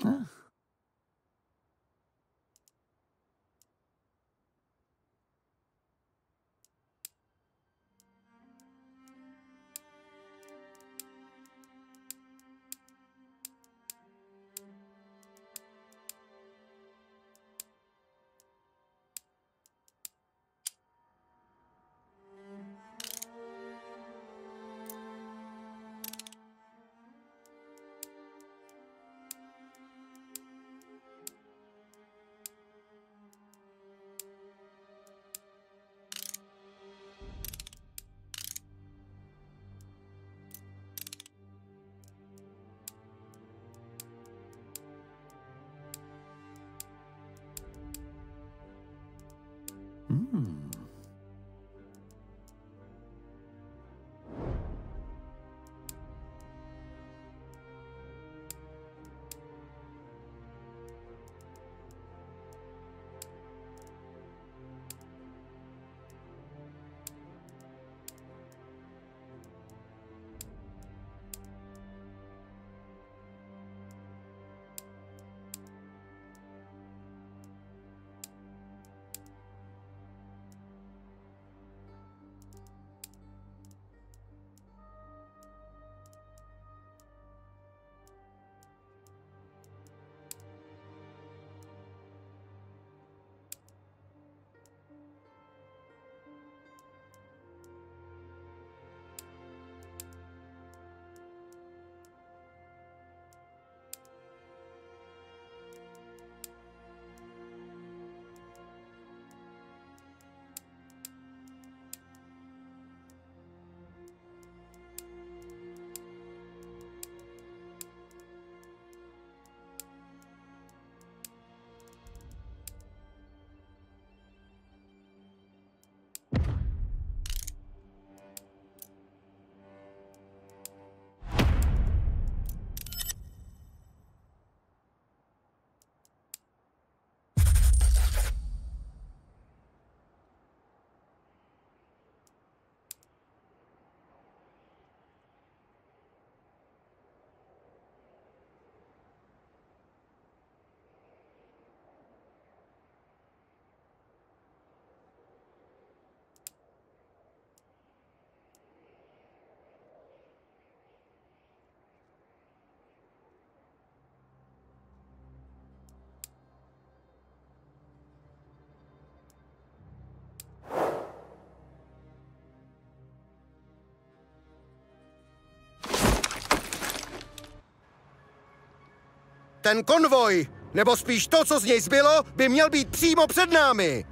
Ten konvoj, nebo spíš to, co z něj zbylo, by měl být přímo před námi.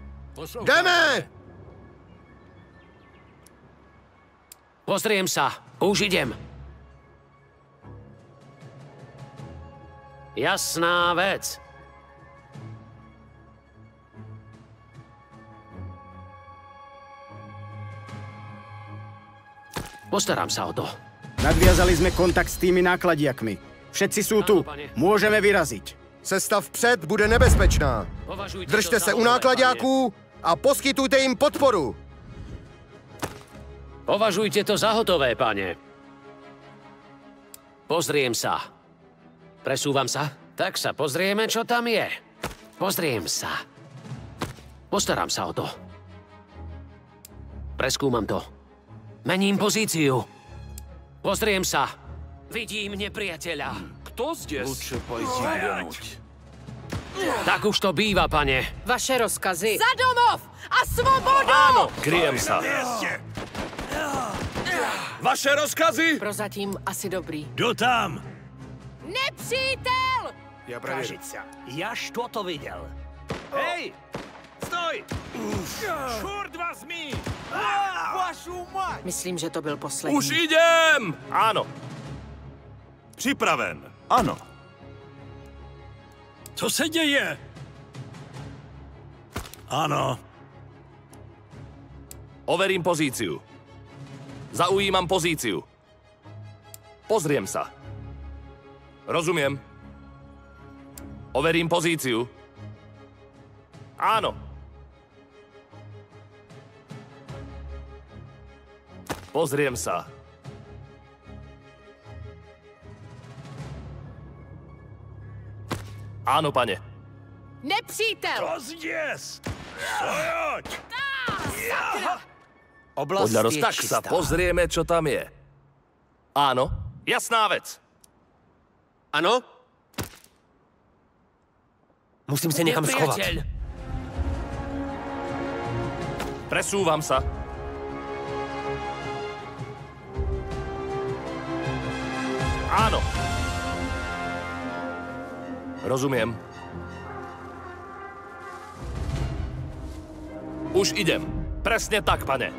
Jdeme! Pozriem sa. Už idem. Jasná vec. Postarám sa o to. Nadviazali sme kontakt s tými nákladiakmi. Všetci sú tu. Môžeme vyraziť. Cesta vpřed bude nebezpečná. Držte se u náklaďáků a poskytujte jim podporu. Považujte to za hotové, pane. Pozriem sa. Presúvam sa? Tak sa pozrieme, čo tam je. Pozriem sa. Postarám sa o to. Preskúmam to. Mením pozíciu. Pozriem sa. Vidím nepriateľa. Кто здесь? Лучше пойти глянуть. Tak už to býva, pane. Vaše rozkazy. Za domov a svobodu! Áno, kryjem sa. Vaše rozkazy? Prozatím asi dobrý. Jdu tam! Nepřítel! Já prověřím. Я что-то видел. Эй! Стой! Черт возьми! Вашу мать! Myslím, že to byl poslední. Už idem! Áno. Připraven. Ano. Co se děje? Ano. Overím pozíciu. Zaujímam pozíciu. Pozriem sa. Rozumiem. Overím pozíciu. Áno. Pozriem sa. Áno, pane. Nepřítel! Rozděs! Stojoť! Oblast Podľa je tak sa čistá. pozrieme, čo tam je. Áno, jasná vec. Ano? Musím se někam schovat. Nepriateľ! Presúvam sa. Áno. Rozumiem. Už idem. Presne tak, pane.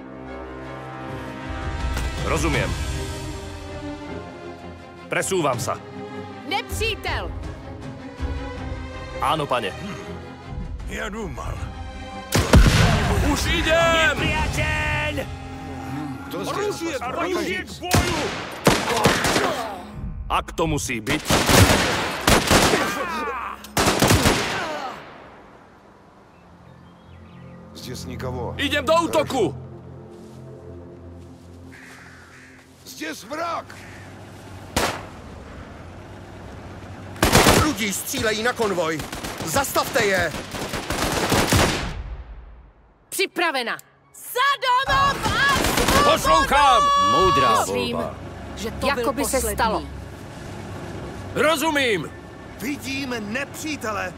Rozumiem. Presúvam sa. Nepřítel! Áno, pane. Já důmal. Už idem! Priateľ! Rozjet k boju! Ak to musí byť. Здесь никого. Idem do útoku! Здесь враг! Rudí střílejí na konvoj. Zastavte je! Připravena! Za domov a Poslouchám! Moudrá Myslím, volba. že to jako by se stalo. Rozumím! Vidím nepřítele!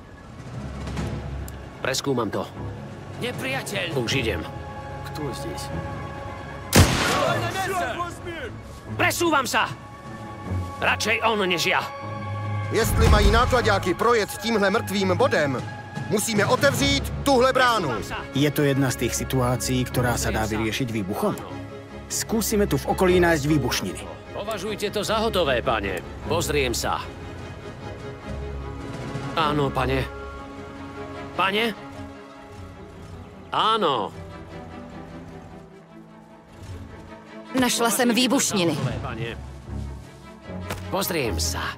Preskúmam to. Nepriateľ! Už idem. Кто здесь? Presúvam sa! Radšej on než ja. Jestli mají nákladáky projet tímhle mrtvým bodem, musíme otevřít tuhle bránu. Je to jedna z tých situácií, ktorá sa dá vyriešiť výbuchom. Skúsime tu v okolí nájsť výbušniny. Považujte to za hotové, pane. Pozriem sa. Áno, pane. Pane? Áno. Našla jsem výbušniny. Hotové, pane. Pozriem sa.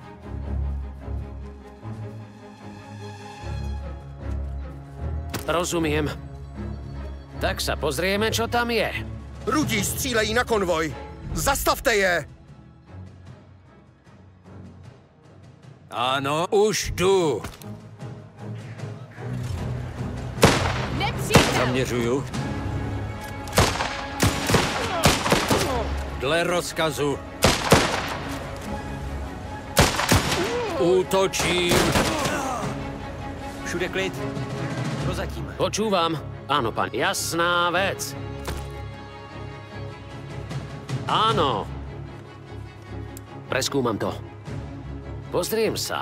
Rozumiem. Tak sa pozrieme, čo tam je. Rudí střílejí na konvoj. Zastavte je! Ano, už jdu. Nepřítel! Zaměřuju. Dle rozkazu. Útočím. Všude klid. Prozatím. Počúvam. Áno, pán. Jasná vec. Áno. Preskúmam to. Pozriem sa.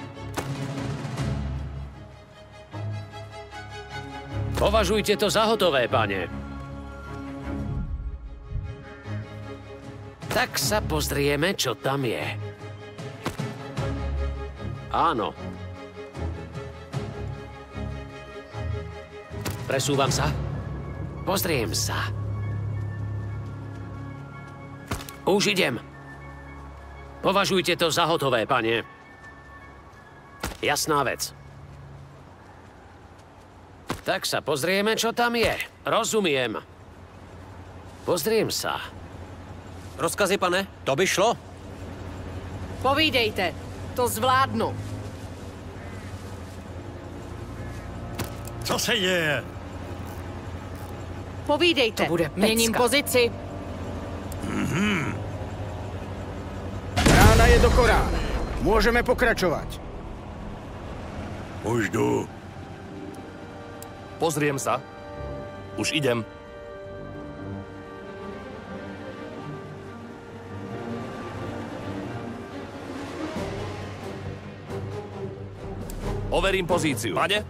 Považujte to za hotové, pane. Tak sa pozrieme, čo tam je. Áno. Presúvam sa. Pozriem sa. Už idem. Považujte to za hotové, pane. Jasná vec. Tak sa pozrieme, čo tam je. Rozumiem. Pozriem sa. Rozkazy, pane? To by šlo? Povídejte, to zvládnu. Co se děje? Povídejte, To bude měním pecka. pozici. Brána je do korána. Môžeme pokračovať. Už jdu. Pozriem sa. Už idem. Overím pozíciu. Pane?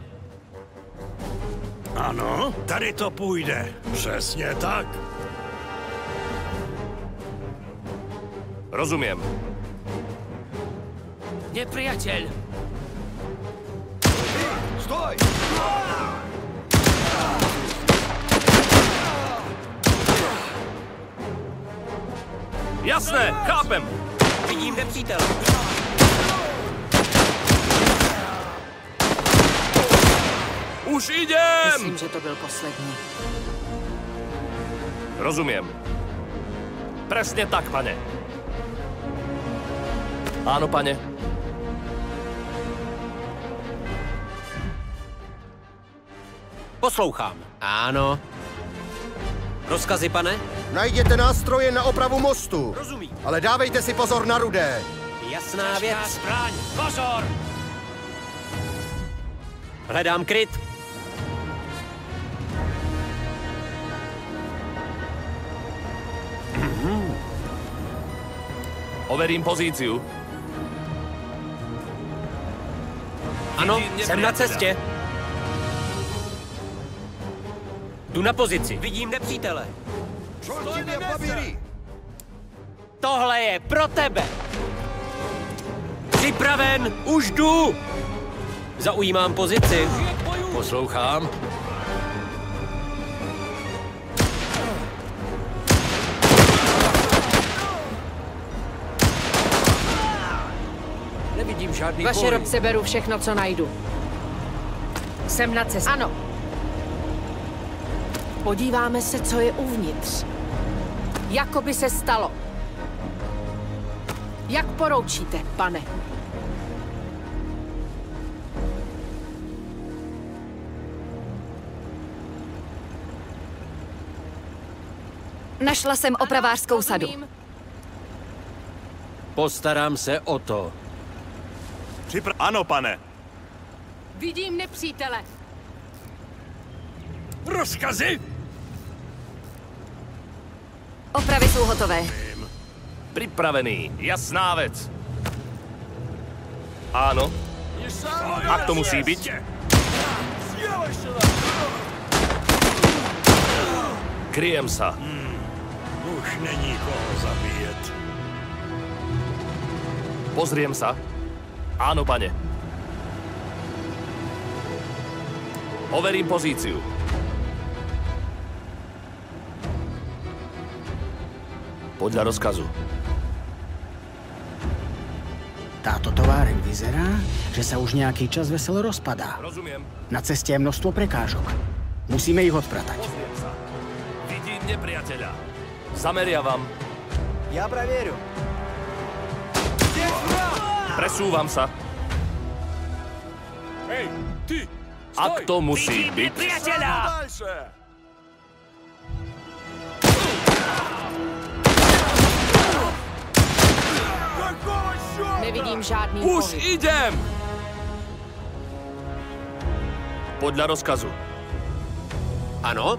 Ano, tady to půjde. Přesně tak. Rozumiem. Nepriateľ. Stoj! Jasné, chápem. Vidím nepřítel. Už idem! Myslím, že to byl poslední. Rozumiem. Presne tak, pane. Áno, pane. Poslouchám. Áno. Rozkazy, pane? Najděte nástroje na opravu mostu. Rozumím. Ale dávejte si pozor na Rudé. Jasná věc. Zbraň! Pozor! Hledám kryt. Overím pozíciu. Ano, Vidím jsem na nepřítele. cestě. Jdu na pozici. Vidím nepřítele. Tohle je pro tebe. Připraven, už jdu. Zaujímám pozici. Poslouchám. Nevidím žádný Vaše boj. robce beru všechno, co najdu. Jsem na cestě. Ano. Podíváme se, co je uvnitř. Jako by se stalo. Jak poroučíte, pane? Našla jsem opravářskou sadu. Rozumím. Postarám se o to. Ano, pane. Vidím nepřítele. Rozkazy! Opravy jsou hotové. Připravený. Jasná věc. Áno. A to musí být. Kryjem sa. Už není koho zabíjet. Pozriem sa. Áno, pane. Overím pozíciu. Podľa rozkazu. Táto továreň vyzerá, že sa už nejaký čas veselo rozpadá. Rozumiem. Na ceste je množstvo prekážok. Musíme ich odpratať. Pozriem sa. Vidím nepriateľa. Zameriavam. Já prevěru. Presúvam sa. Hej, ty! Ak to musí byť. Nevidím žádný Už pohyb. idem! Podľa rozkazu. Ano?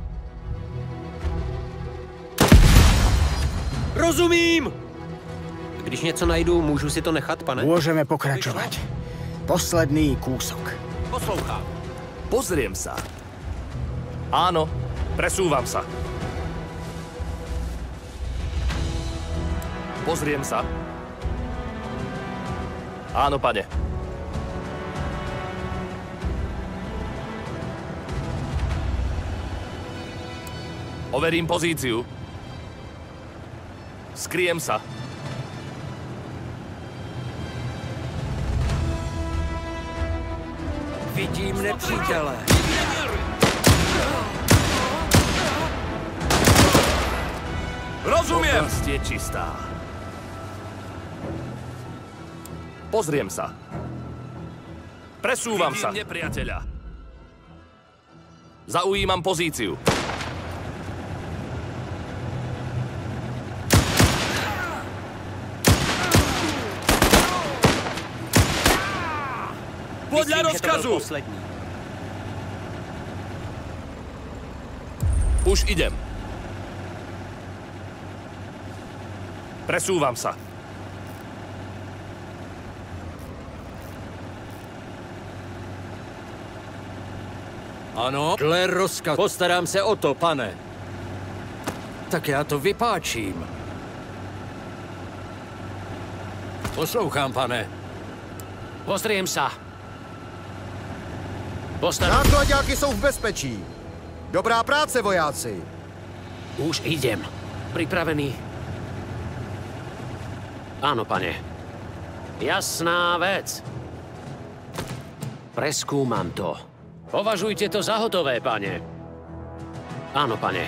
Rozumím! Když něco najdu, můžu si to nechat, pane? Môžeme pokračovať. Posledný kúsok. Poslouchám. Pozriem sa. Áno, presúvam sa. Pozriem sa. Áno, pane. Overím pozíciu. Skryjem sa. Vidím nepřítele. Rozumiem! Oblasť je čistá. Pozriem sa. Presúvam sa. Vidím nepriateľa. Zaujímam pozíciu. Podľa rozkazu! Poslední. Už idem. Presúvam sa. Ano, dle rozkaz. Postarám se o to, pane. Tak já to vypáčím. Poslouchám, pane. Pozriem sa. Postarám... Náklaďáky jsou v bezpečí. Dobrá práce, vojáci. Už idem. Pripravený. Áno, pane. Jasná vec. Preskúmam to. Považujte to za hotové, pane. Áno, pane.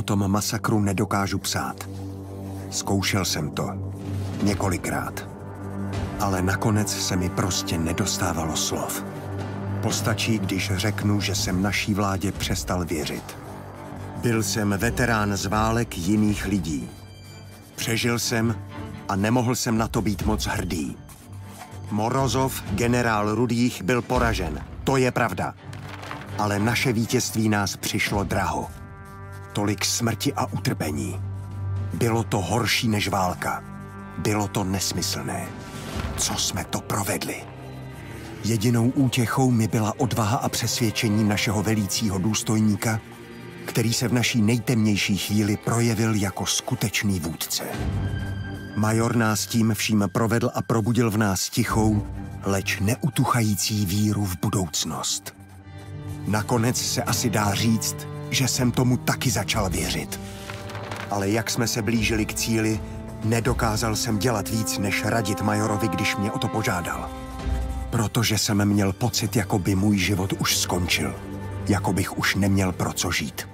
tom masakru nedokážu psát. Zkoušel jsem to několikrát, ale nakonec se mi prostě nedostávalo slov. Postačí, když řeknu, že jsem naší vládě přestal věřit. Byl jsem veterán z válek jiných lidí. Přežil jsem a nemohl jsem na to být moc hrdý. Morozov, generál Rudých, byl poražen. To je pravda. Ale naše vítězství nás přišlo draho. Tolik smrti a utrpení. Bylo to horší než válka. Bylo to nesmyslné. Co jsme to provedli? Jedinou útěchou mi byla odvaha a přesvědčení našeho velícího důstojníka, který se v naší nejtemnější chvíli projevil jako skutečný vůdce. Major nás tím vším provedl a probudil v nás tichou, leč neutuchající víru v budoucnost. Nakonec se asi dá říct, že jsem tomu taky začal věřit. Ale jak jsme se blížili k cíli, nedokázal jsem dělat víc, než radit majorovi, když mě o to požádal. Protože jsem měl pocit, jako by můj život už skončil. Jako bych už neměl pro co žít.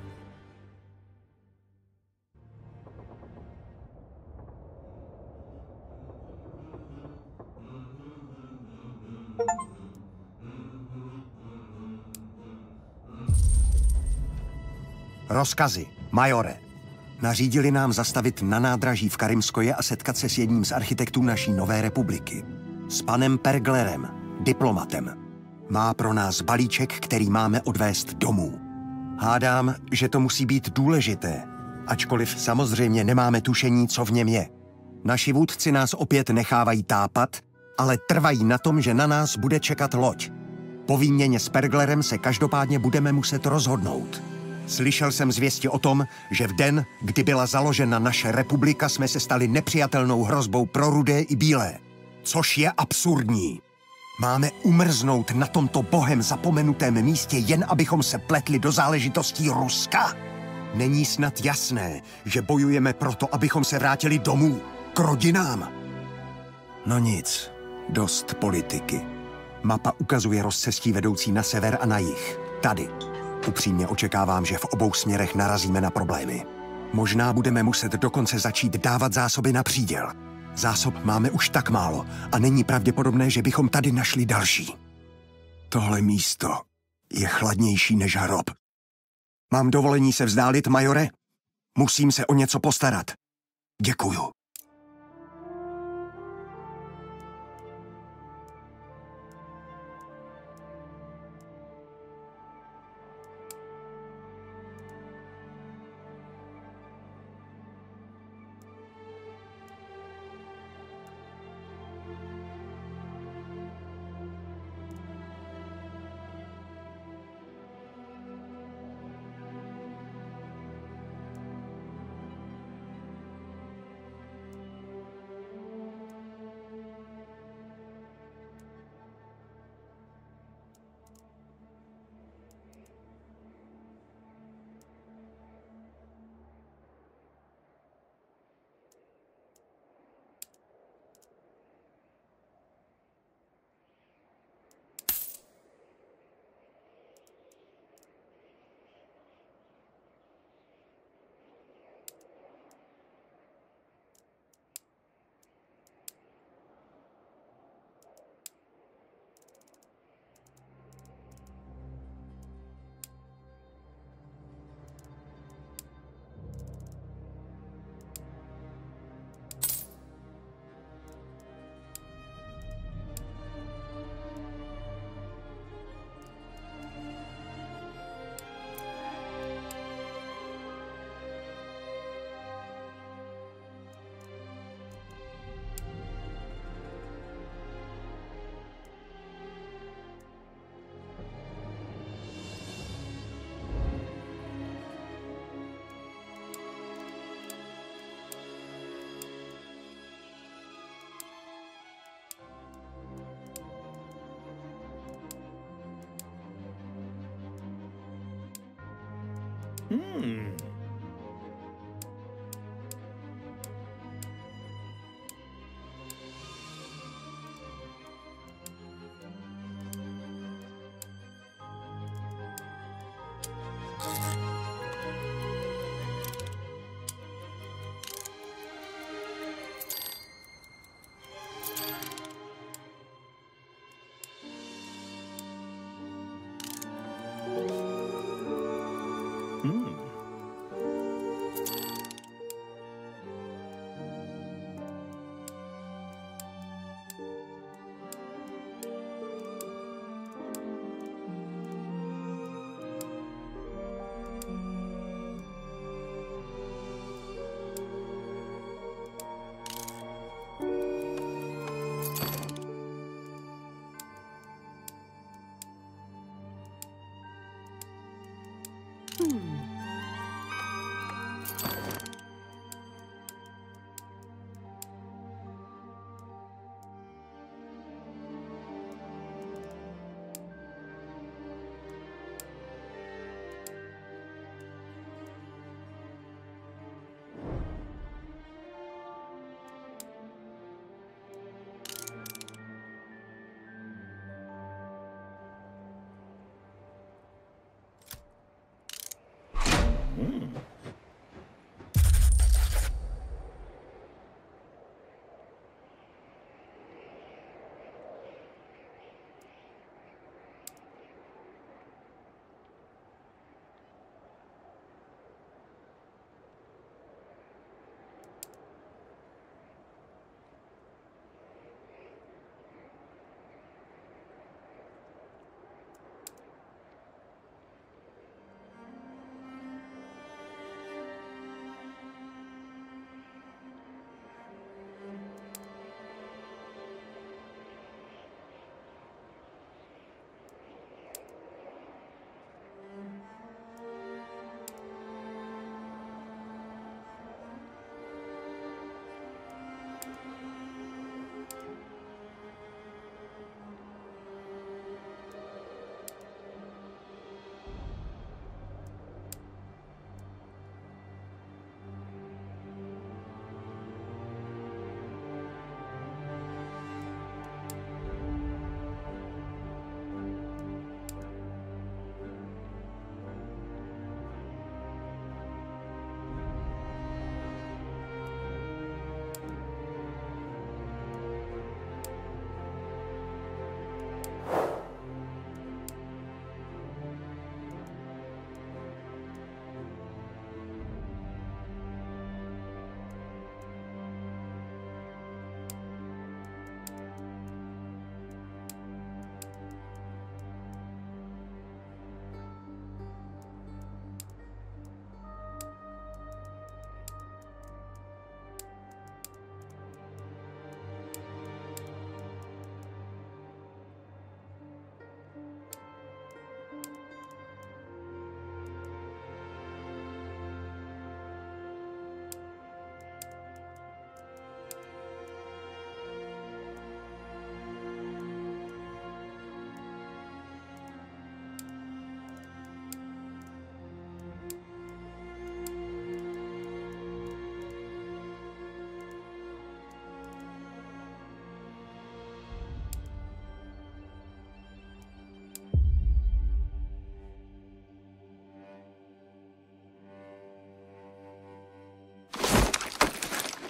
Rozkazy, majore. Nařídili nám zastavit na nádraží v Karimskoje a setkat se s jedním z architektů naší nové republiky. S panem Perglerem, diplomatem. Má pro nás balíček, který máme odvést domů. Hádám, že to musí být důležité, ačkoliv samozřejmě nemáme tušení, co v něm je. Naši vůdci nás opět nechávají tápat, ale trvají na tom, že na nás bude čekat loď. Po výměně s Perglerem se každopádně budeme muset rozhodnout. Slyšel jsem zvěsti o tom, že v den, kdy byla založena naše republika, jsme se stali nepřijatelnou hrozbou pro rudé i bílé. Což je absurdní. Máme umrznout na tomto bohem zapomenutém místě, jen abychom se pletli do záležitostí Ruska? Není snad jasné, že bojujeme proto, abychom se vrátili domů, k rodinám? No nic, dost politiky. Mapa ukazuje rozcestí vedoucí na sever a na jih. Tady. Upřímně očekávám, že v obou směrech narazíme na problémy. Možná budeme muset dokonce začít dávat zásoby na příděl. Zásob máme už tak málo a není pravděpodobné, že bychom tady našli další. Tohle místo je chladnější než hrob. Mám dovolení se vzdálit, majore? Musím se o něco postarat. Děkuju.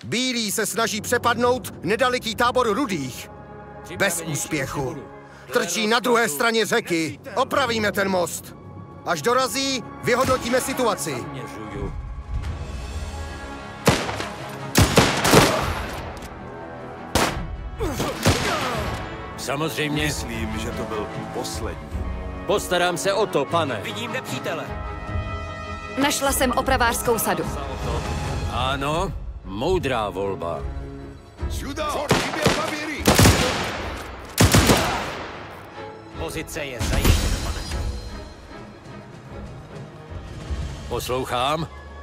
Bílí se snaží přepadnout nedaleký tábor Rudých. Bez úspěchu. Trčí na druhé straně řeky. Opravíme ten most. Až dorazí, vyhodnotíme situaci. Samozřejmě. Myslím, že to byl poslední. Postarám se o to, pane. Vidím nepřítele. Našla jsem opravářskou sadu. Ano, moudrá volba. Pozice je zajištěna, pane. Poslouchám.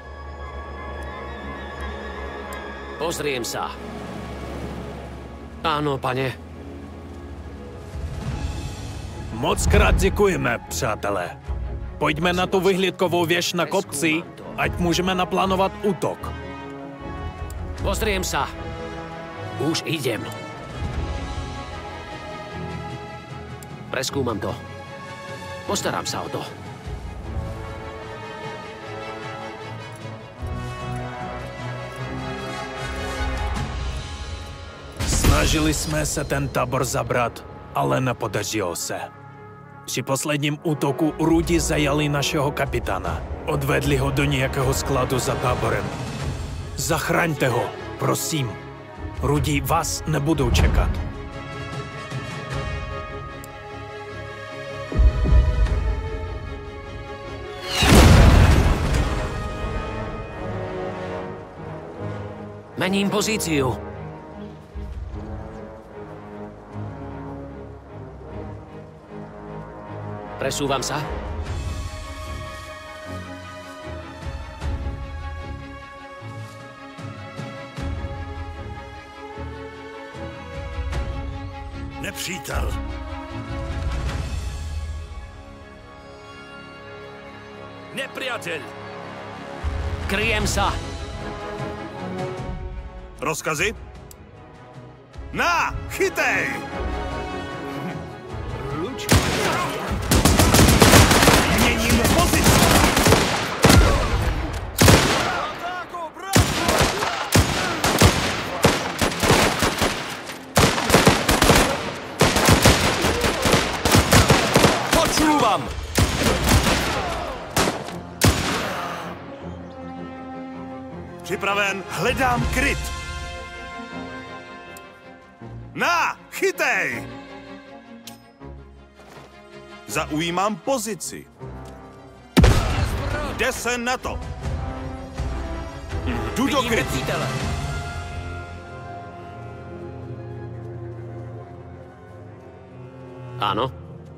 Pozriem sa. Áno, pane. Moc krát děkujeme, přátelé. Pojďme na tu vyhlídkovou věž na kopci, ať můžeme naplánovat útok. Pozriem sa. Už idem. Preskúmam to. Postarám sa o to. Snažili jsme se ten tábor zabrat, ale nepodařilo se. Při posledním útoku Rudi zajali našeho kapitána. Odvedli ho do nějakého skladu za táborem. Zachraňte ho, prosím. Rudi vás nebudou čekat. Mením pozíciu. Presúvam sa. Nepřítel. Nepriateľ. Kryjem sa. Rozkazy? Na, chytej! Měním pozici! Počúvam! Připraven, hledám kryt. Na, chytej! Zaujímám pozici. Jde se na to. Jdu do krytu. Áno.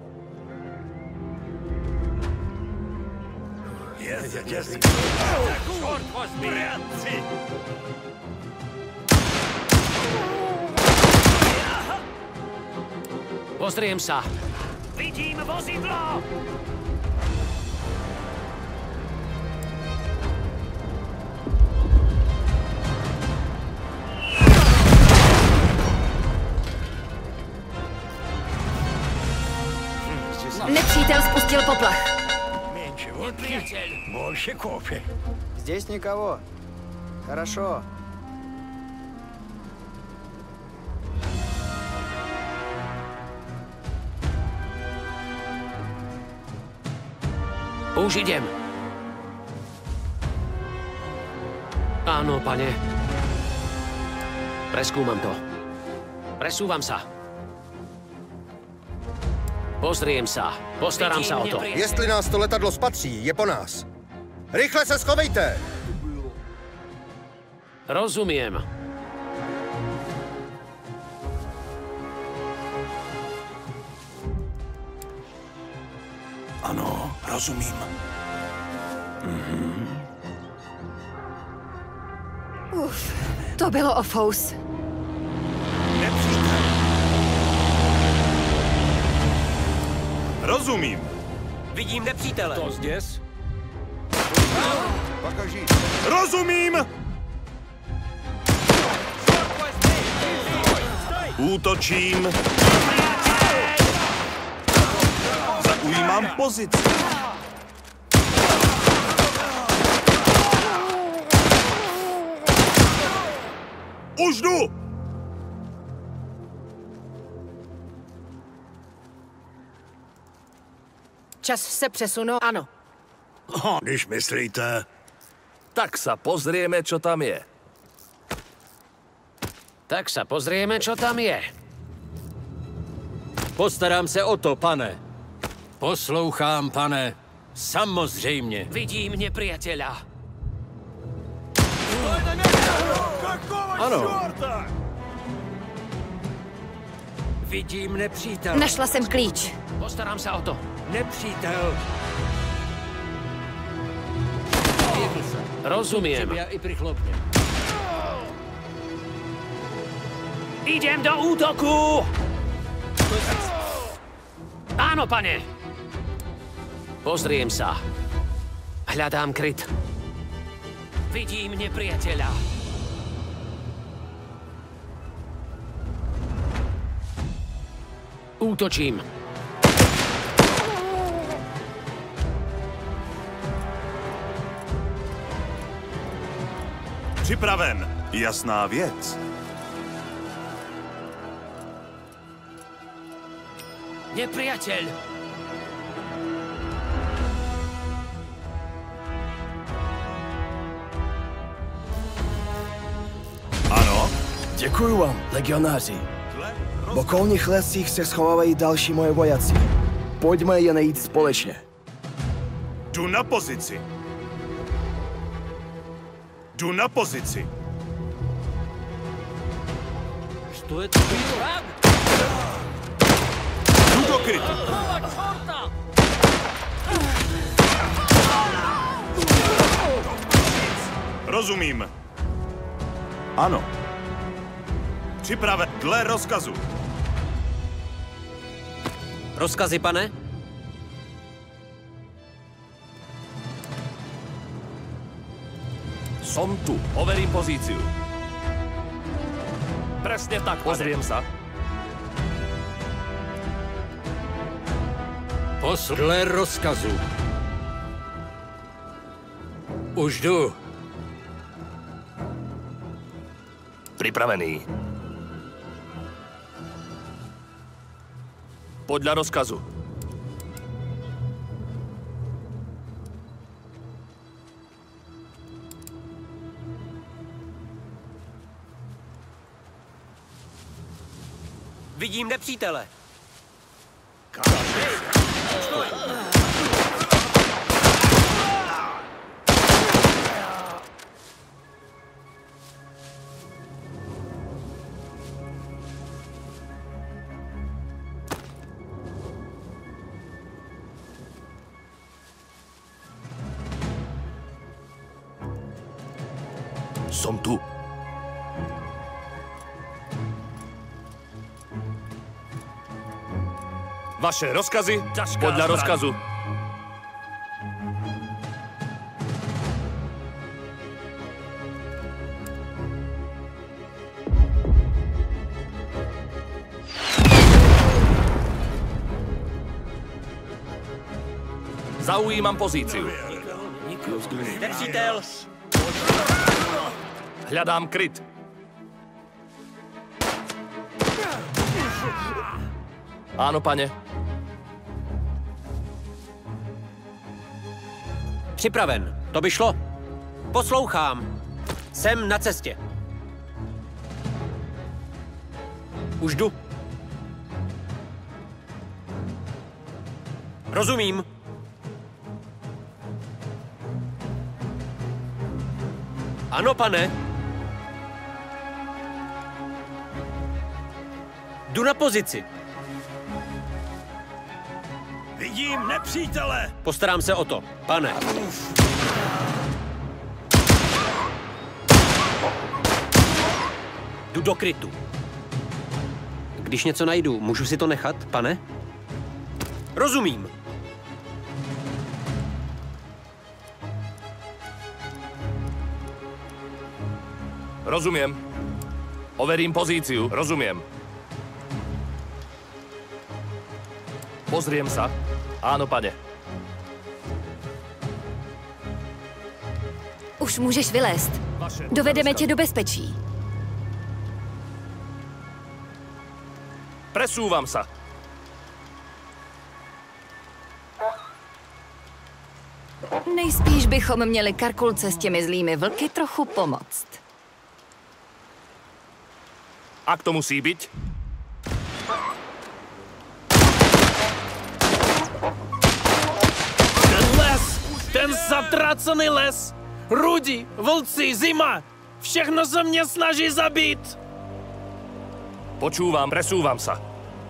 Pozriem sa. Vidím vozidlo! Nepřítel spustil poplach. Больше кофе. Здесь никого. Хорошо. Už idem. Áno, pane. Preskúmam to. Presúvam sa. Pozriem sa. Postarám sa o to. Jestli nás to letadlo spatří, je po nás. Rychle se schovejte! Rozumiem. Ano, rozumím. Uf, to bylo ofous. Nepřítel. Rozumím. Vidím nepřítele. To zděs? Rozumím! Útočím. Zaujímám pozici. Už jdu! Čas se přesunout, ano. Když myslíte... Tak sa pozrieme, čo tam je. Tak sa pozrieme, čo tam je. Postarám se o to, pane. Poslouchám, pane. Samozřejmě. Vidím nepriateľa. Ano. Vidím nepřítel. Našla jsem klíč. Postarám sa o to. Nepřítel. Rozumiem. Ja i prichlopne. Idem do útoku! Áno, pane. Pozriem sa. Hľadám kryt. Vidím nepriateľa. Útočím. Připraven. Jasná věc. Nepriateľ. Ano? Děkuju vám, legionáři. V okolních lesích se schovávají další moje vojaci. Pojďme je najít společně. Jdu na pozici. Jdu na pozici. Što je to? Jdu do krytu. Rozumím. Ano. Připraven dle rozkazu. Rozkazy, pane? Som tu. Overím pozíciu. Presne tak, pozriem sa. Podle rozkazu. Už jdu. Pripravený. Podľa rozkazu. Vidím nepřítele. Som tu. Vaše rozkazy podľa rozkazu. Zaujímam pozíciu. Nepřítel. Hľadám kryt. Áno, pane. Připraven. To by šlo. Poslouchám. Jsem na cestě. Už jdu. Rozumím. Ano, pane. Jdu na pozici. Vidím nepřítele! Postarám se o to, pane. Jdu do krytu. Když něco najdu, můžu si to nechat, pane? Rozumím. Rozumiem. Overím pozíciu. Rozumiem. Pozriem sa. Áno, pane. Už můžeš vylézt. Dovedeme tě do bezpečí. Presúvam sa. Nejspíš bychom měli Karkulce s těmi zlými vlky trochu pomoct. Ak to musí byť. Ten les! Ten zatracený les! Rudi, vlci, zima! Všechno se mě snaží zabít! Počúvam, presúvam sa.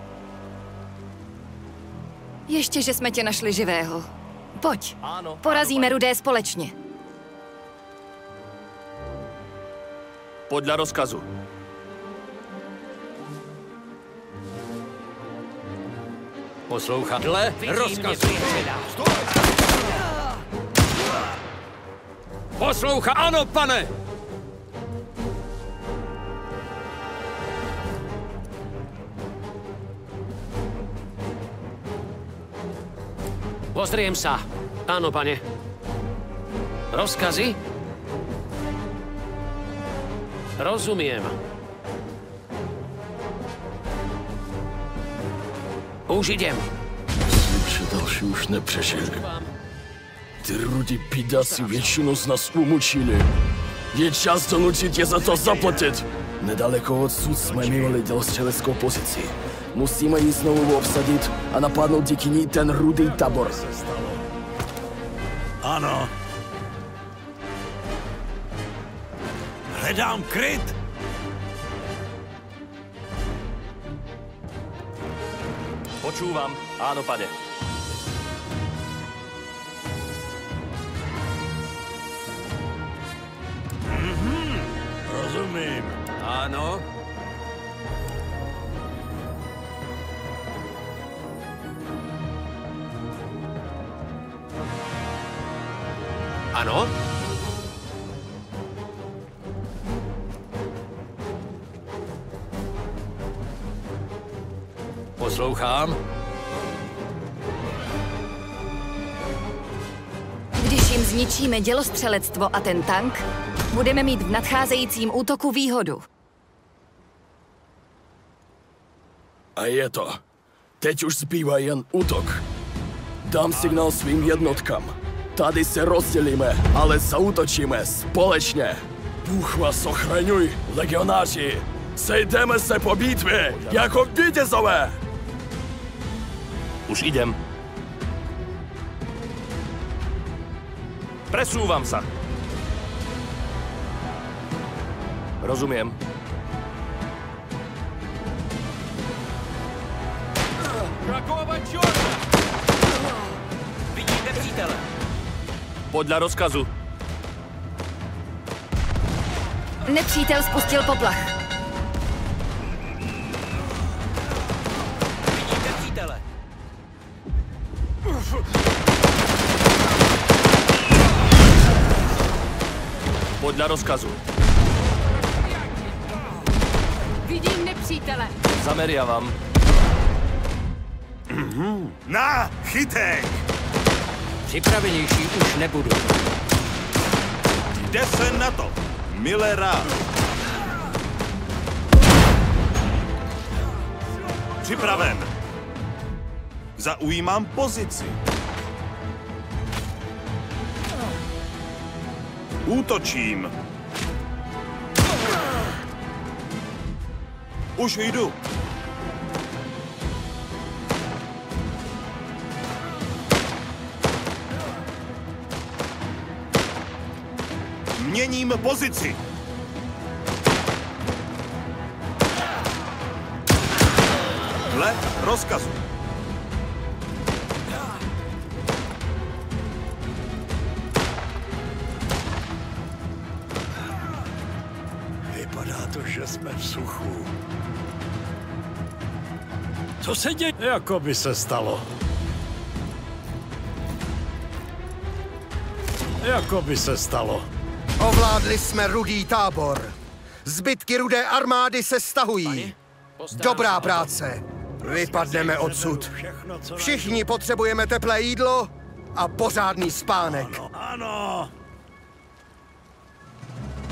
Ještě, že jsme tě našli živého. Pojď, Áno, porazíme Rudé společně. Podľa rozkazu. Poslouchám. Dle rozkazu. Poslouchá. Ano, pane! Pozriem sa. Áno, pane. Rozkazy? Rozumiem. Už idem. Myslím, že další už nepřežili. Ty Rudi pidáci většinu z nás umučili. Je čas donutit je za to zaplatit. Nedaleko odsud jsme mimo dělostřeleckou pozici. Musíme ji znovu obsadit a napadnout díky ní ten Rudý tábor. Ano. Hledám kryt. Počúvam. Áno, pane. Rozumím. Ano. Ano? Poslouchám. Když jim zničíme dělostřelectvo a ten tank, budeme mít v nadcházejícím útoku výhodu. A je to. Teď už zbývá jen útok. Dám signál svým jednotkám. Tady se rozdělíme, ale zaútočíme společně. Bůh vás ochraňuj, legionáři. Sejdeme se po bitvě jako vítězové. Už idem. Presúvam sa. Rozumiem. Krakova čorta! Vidíte přítele? Podľa rozkazu. Nepřítel spustil poplach. Vidíte přítele? Podľa rozkazu. Vidím nepřítele. Zameriavam. Na chytek! Připravenější už nebudu. Jde se na to, Millera. Připraven. Zaujímám pozici. Útočím. Už jdu. Měním pozici. Dle rozkazu. Vypadá to, že jsme v suchu. Co se děje? Jako by se stalo. Jako by se stalo. Ovládli jsme Rudý tábor. Zbytky Rudé armády se stahují. Dobrá práce. Vypadneme odsud. Všichni potřebujeme teplé jídlo a pořádný spánek. Ano.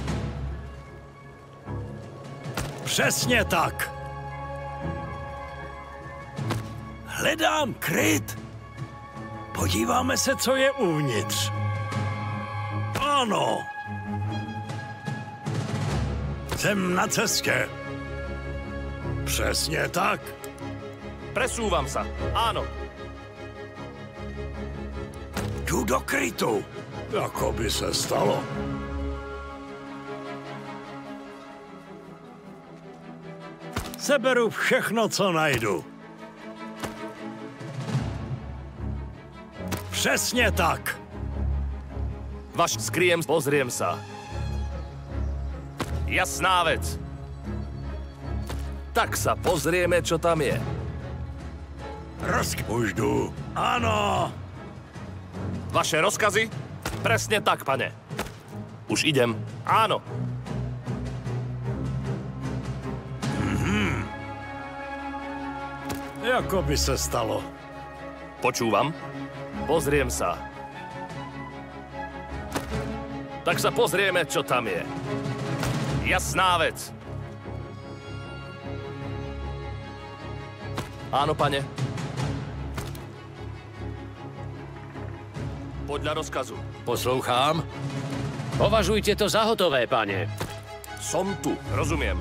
Přesně tak. Hledám kryt. Podíváme se, co je uvnitř. Ano. Jsem na cestě. Přesně tak. Presúvam sa. Áno. Jdu do krytu. Jako by se stalo. Seberu všechno, co najdu. Přesně tak. Vaš skriem, pozriem sa. Jasná vec. Tak sa pozrieme, čo tam je. Už jdu. Ano. Vaše rozkazy? Presne tak, pane. Už idem. Áno. Jako by se stalo. Počúvam. Pozriem sa. Tak sa pozrieme, čo tam je. Jasná vec. Áno, pane. Podľa rozkazu. Poslouchám. Považujte to za hotové, pane. Som tu. Rozumiem.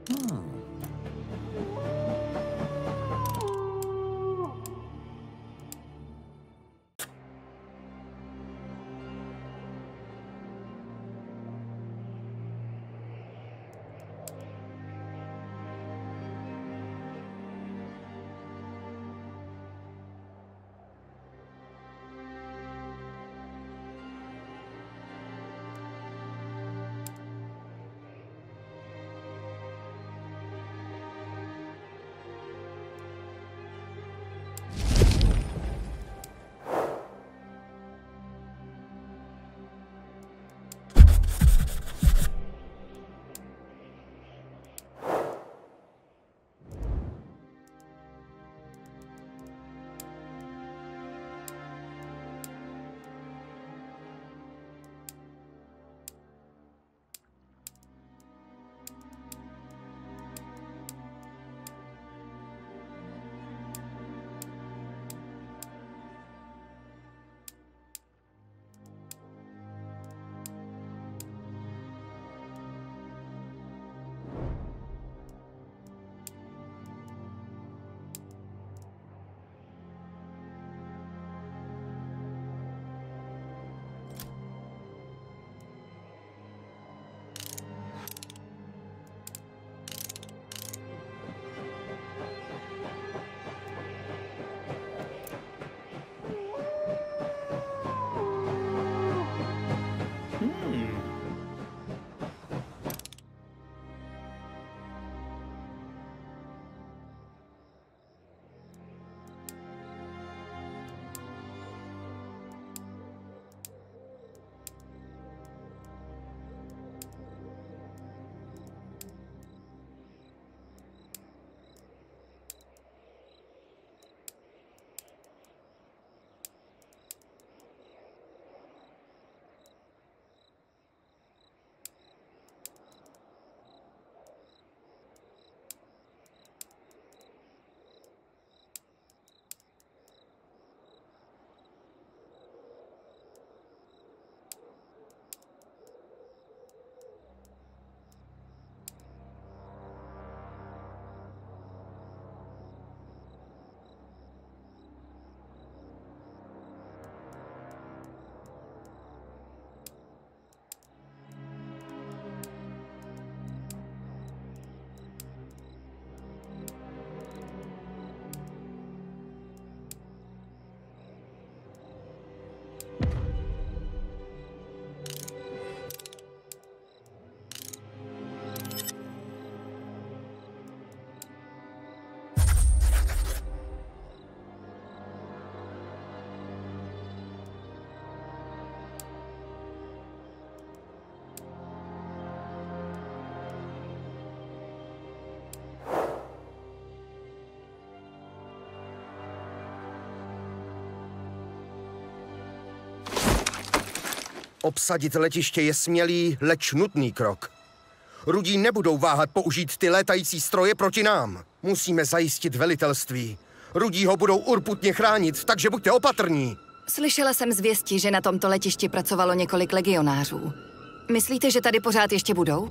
Obsadit letiště je smělý, leč nutný krok. Rudí nebudou váhat použít ty létající stroje proti nám. Musíme zajistit velitelství. Rudí ho budou urputně chránit, takže buďte opatrní. Slyšela jsem zvěsti, že na tomto letišti pracovalo několik legionářů. Myslíte, že tady pořád ještě budou?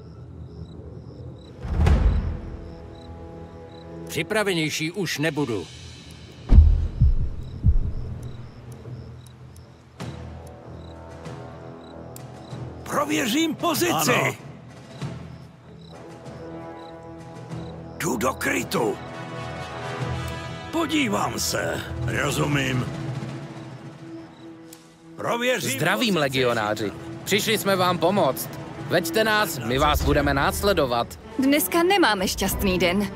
Připravenější už nebudu. Prověřím pozici. Ano. Jdu do krytu. Podívám se. Rozumím. Prověřím. Zdravím, legionáři. Přišli jsme vám pomoct. Veďte nás, my vás budeme následovat. Dneska nemáme šťastný den.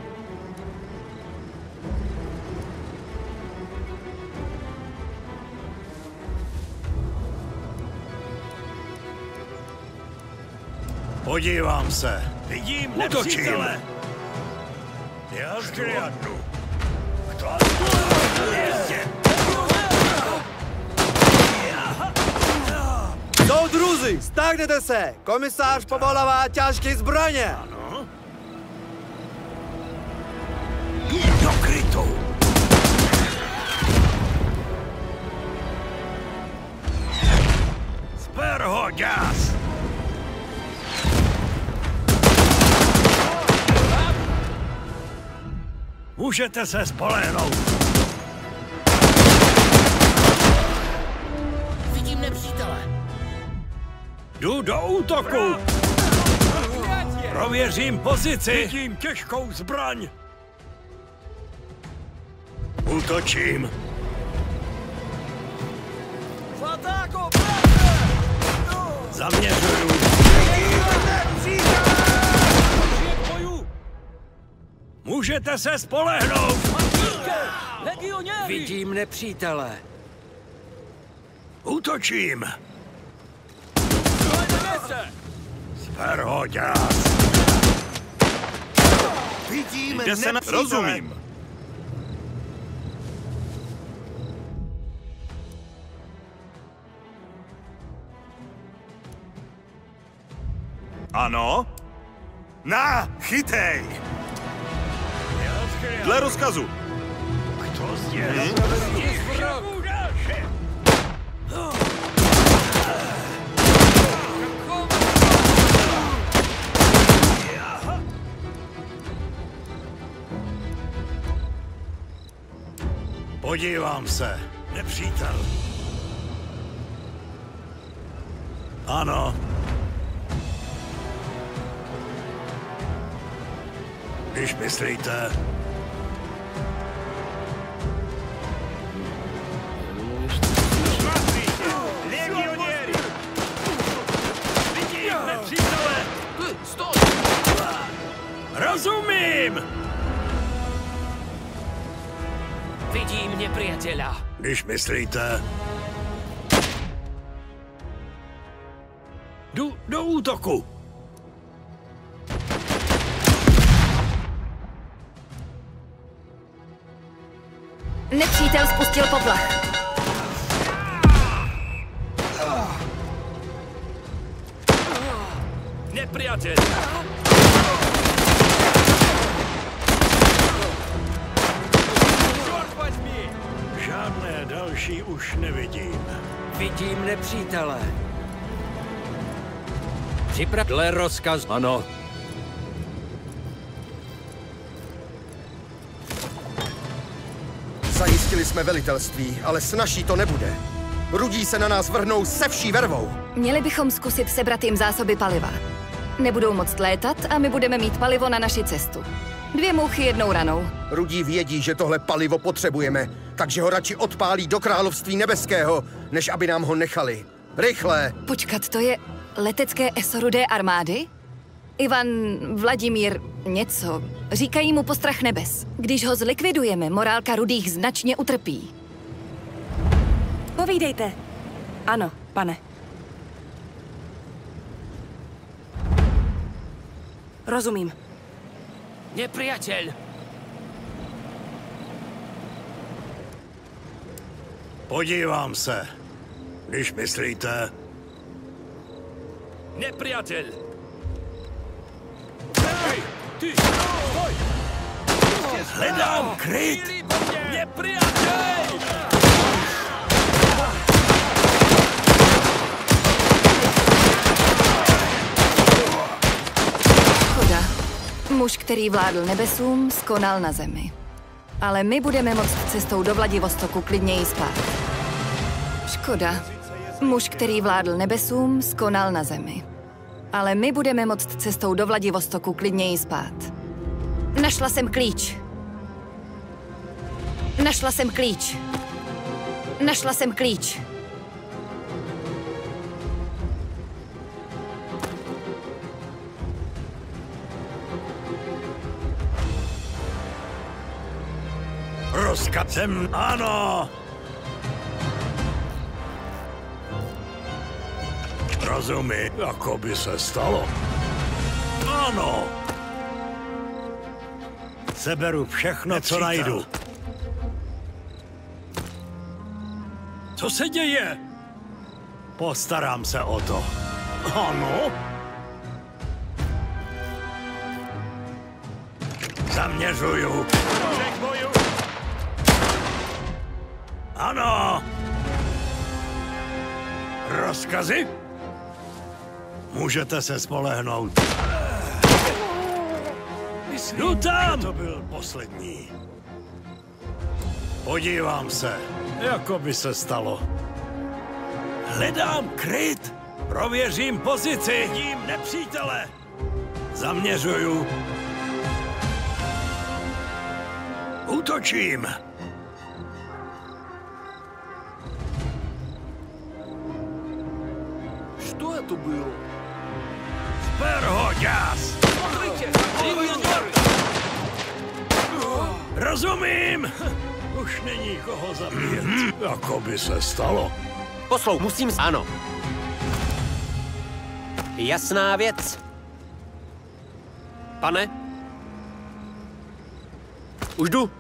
Podívám se. Vidím nepřítele. Já zhlédnu. Soudruzi, stáhněte se! Komisář povolává těžké zbraně! Ano. Do krytu! Sper ho, děs! Můžete se spolehnout. Vidím nepřítele. Jdu do útoku. Prověřím pozici. Vidím těžkou zbraň. Útočím. Zaměřuju. Můžete se spolehnout. Vidím nepřítele. Útočím. Sperhoďas. Vidím nepřítele. Rozumím. Ano? Na, chytej! Dle rozkazu. Kto zdělal? Podívám se. Nepřítel. Ano. Když myslíte... Legioněri! Vidím nepřítele! Stoj! Rozumím! Vidím nepřítele. Když myslíte... Jdu do útoku! Nepřítel spustil poplach. Nepřátel! Žádné další už nevidím. Vidím nepřítele. Dle rozkaz. Ano. Zajistili jsme velitelství, ale snazší to nebude. Rudí se na nás vrhnou se vší vervou. Měli bychom zkusit sebrat jim zásoby paliva. Nebudou moct létat a my budeme mít palivo na naši cestu. 2 mouchy jednou ranou. Rudí vědí, že tohle palivo potřebujeme, takže ho radši odpálí do království nebeského, než aby nám ho nechali. Rychle! Počkat, to je letecké eso Rudé armády? Ivan Vladimír něco. Říkají mu postrach nebes. Když ho zlikvidujeme, morálka Rudých značně utrpí. Povídejte. Ano, pane. Rozumím. Nepřátel! Podívám se. Když myslíte... Nepřátel! Ty! Stoj! Hledám kryt! Nepřátel! Škoda. Muž, který vládl nebesům, skonal na zemi. Ale my budeme moct cestou do Vladivostoku klidněji spát. Škoda. Muž, který vládl nebesům, skonal na zemi. Ale my budeme moct cestou do Vladivostoku klidněji spát. Našla jsem klíč. Našla jsem klíč. Našla jsem klíč. Rozkazem, ano! Rozumím, jako by se stalo. Ano! Seberu všechno, co najdu. Co se děje? Postarám se o to. Ano? Zaměřuju. Ano! Rozkazy? Můžete se spolehnout. Jdu tam! To byl poslední. Podívám se, jako by se stalo. Hledám kryt. Prověřím pozici. Vidím nepřítele. Zaměřuju. Útočím. Что это было? Sper ho, ďás! Rozumím! Už není koho zabíjet. Jako by se stalo. Poslou, musím... Ano. Jasná věc. Pane? Už jdu.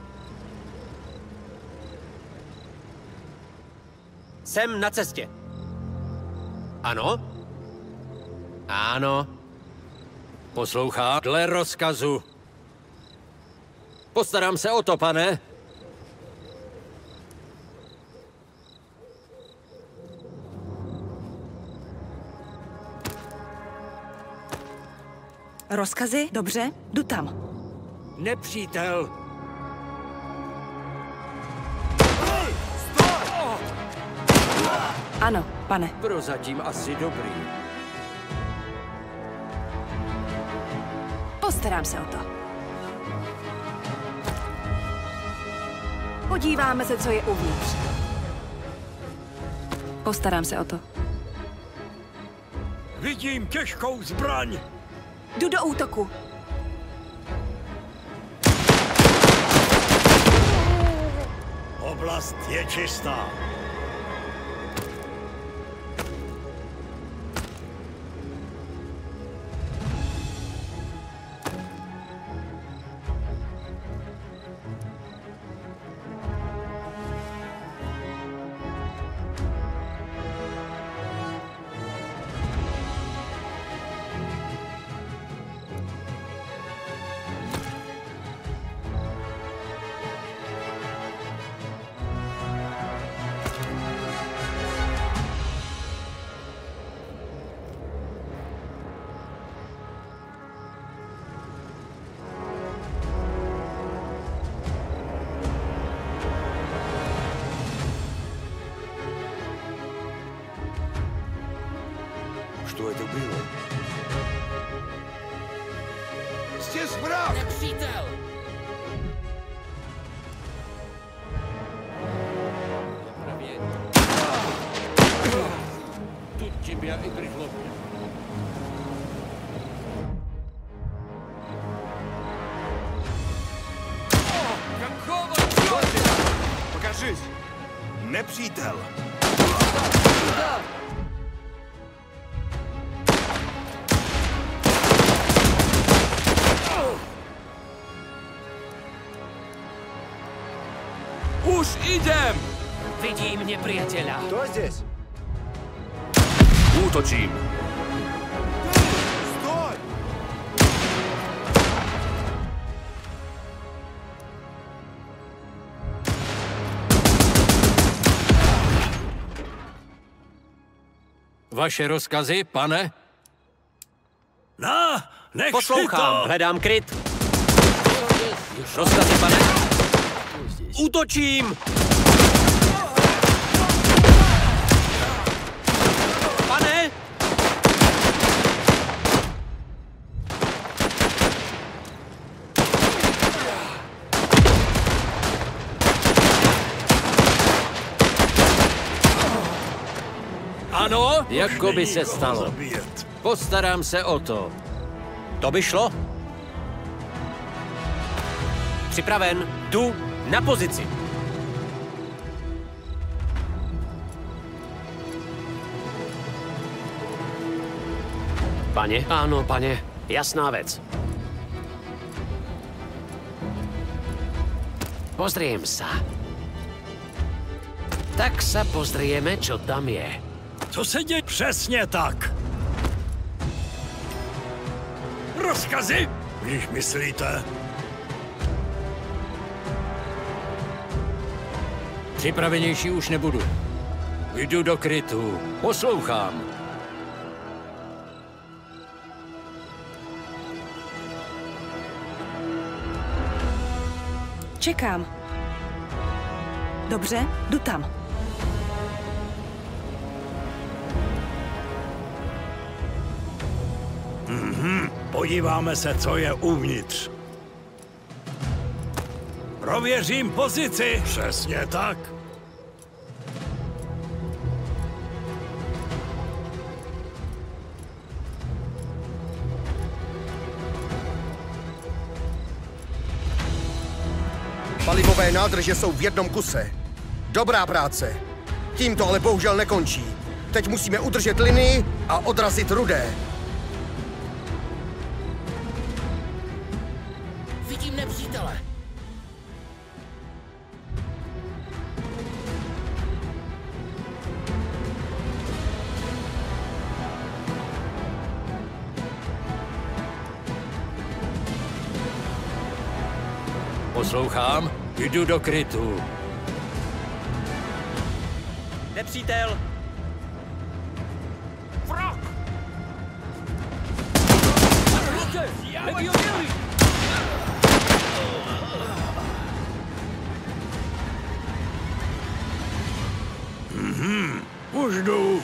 Jsem na cestě. Ano? Ano. Poslouchá dle rozkazu. Postarám se o to, pane. Rozkazy? Dobře, jdu tam. Nepřítel. Ano, pane. Prozatím asi dobrý. Postarám se o to. Podíváme se, co je uvnitř. Postarám se o to. Vidím těžkou zbraň. Jdu do útoku. Oblast je čistá. Что это было? Здесь враг! Nepřítel! Тут тебя и прихлопнет. Какого черта? Покажись! Непřítel! Už idem! Vidím nepriateľa. Кто здесь? Útočím. Стой! Vaše rozkazy, pane? No, nech Poslouchám, si to! hledám kryt. Rozkazy, pane. Útočím! Pane! Ano, jako by se stalo. Postarám se o to. To by šlo. Připraven. Jdu na pozici. Pane? Áno, pane. Jasná vec. Pozriem sa. Tak sa pozrieme, čo tam je. Co se děje? Přesně tak. Rozkazy? Když myslíte? Připravenější už nebudu. Jdu do krytu. Poslouchám. Čekám. Dobře, jdu tam. Podíváme se, co je uvnitř. Prověřím pozici. Přesně tak. Palivové nádrže jsou v jednom kuse. Dobrá práce. Tím to ale bohužel nekončí. Teď musíme udržet linii a odrazit Rudé. Vidím nepřítele. Poslouchám, jdu do krytu. Nepřítel! Vrah! Už jdu.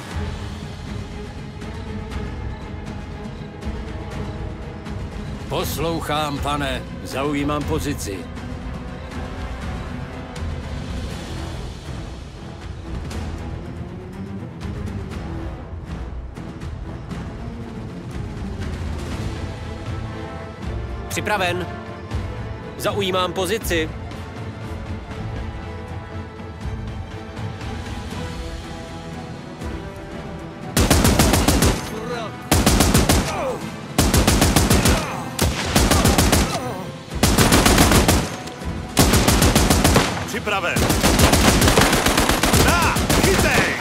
Poslouchám, pane. Zaujímám pozici. Připraven. Zaujímám pozici. Připraven. Na, chytej!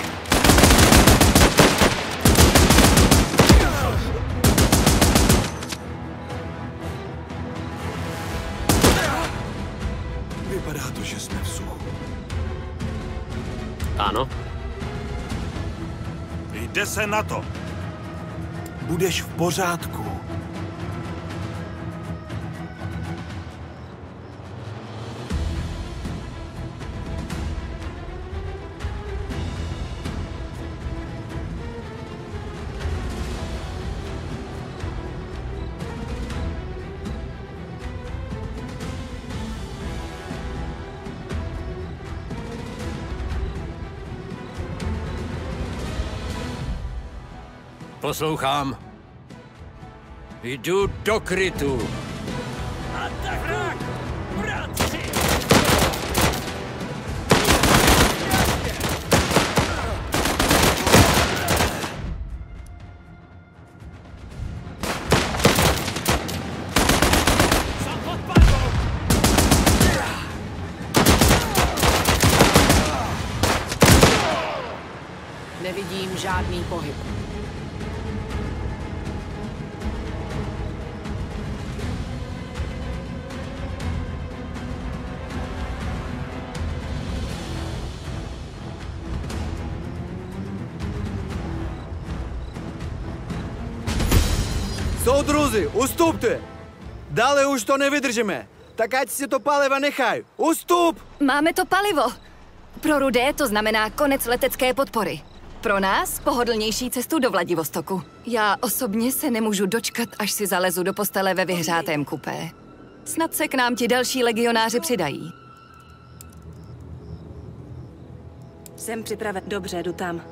Vypadá to, že jsme v suchu. Ano. Jde se na to. Budeš v pořádku. Poslouchám. Jdu do krytu. Atakuj! Bratři! Nevidím žádný pohyb. Soudruzi, ustupte! Dále už to nevydržíme. Tak ať si to paliva nechaj. Ustup! Máme to palivo. Pro Rudé to znamená konec letecké podpory. Pro nás pohodlnější cestu do Vladivostoku. Já osobně se nemůžu dočkat, až si zalezu do postele ve vyhřátém kupé. Snad se k nám ti další legionáři přidají. Jsem připraven. Dobře, jdu tam.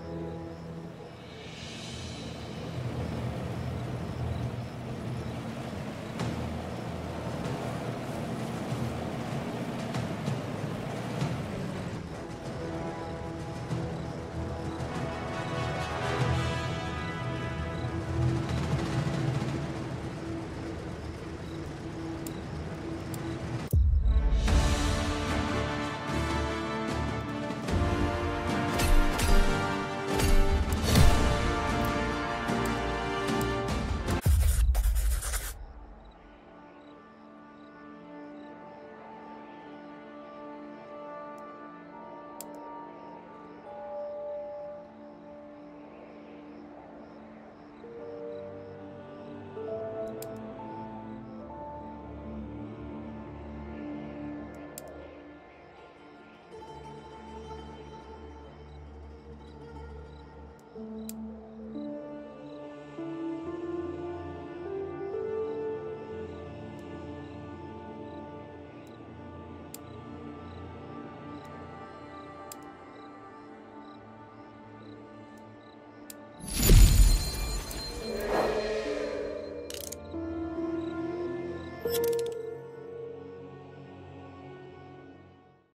Hm.